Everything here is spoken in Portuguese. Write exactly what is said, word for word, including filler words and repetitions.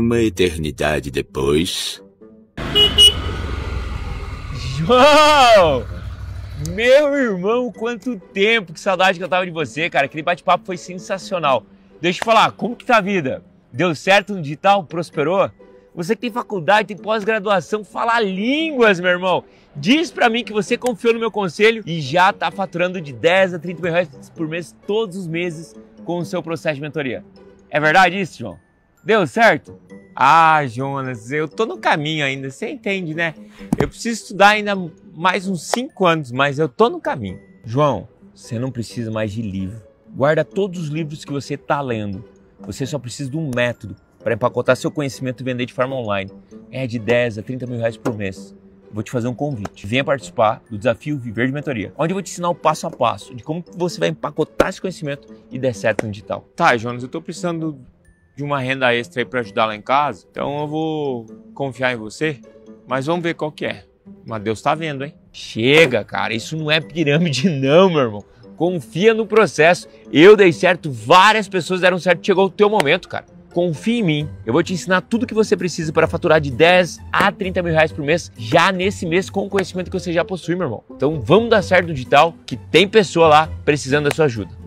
Uma eternidade depois... João! Meu irmão, quanto tempo! Que saudade que eu tava de você, cara. Aquele bate-papo foi sensacional. Deixa eu te falar, como que tá a vida? Deu certo no digital? Prosperou? Você que tem faculdade, tem pós-graduação, fala línguas, meu irmão. Diz pra mim que você confiou no meu conselho e já tá faturando de dez a trinta mil reais por mês, todos os meses, com o seu processo de mentoria. É verdade isso, João? Deu certo? Ah, Jonas, eu tô no caminho ainda, você entende, né? Eu preciso estudar ainda mais uns cinco anos, mas eu tô no caminho. João, você não precisa mais de livro. Guarda todos os livros que você tá lendo. Você só precisa de um método para empacotar seu conhecimento e vender de forma online. É de dez a trinta mil reais por mês. Vou te fazer um convite. Venha participar do desafio Viver de Mentoria, onde eu vou te ensinar o passo a passo de como você vai empacotar esse conhecimento e der certo no digital. Tá, Jonas, eu tô precisando de uma renda extra aí para ajudar lá em casa, então eu vou confiar em você, mas vamos ver qual que é. Mas Deus tá vendo, hein? Chega, cara, isso não é pirâmide não, meu irmão. Confia no processo. Eu dei certo, várias pessoas deram certo, chegou o teu momento, cara. Confia em mim. Eu vou te ensinar tudo que você precisa para faturar de dez a trinta mil reais por mês, já nesse mês com o conhecimento que você já possui, meu irmão. Então vamos dar certo no digital, que tem pessoa lá precisando da sua ajuda.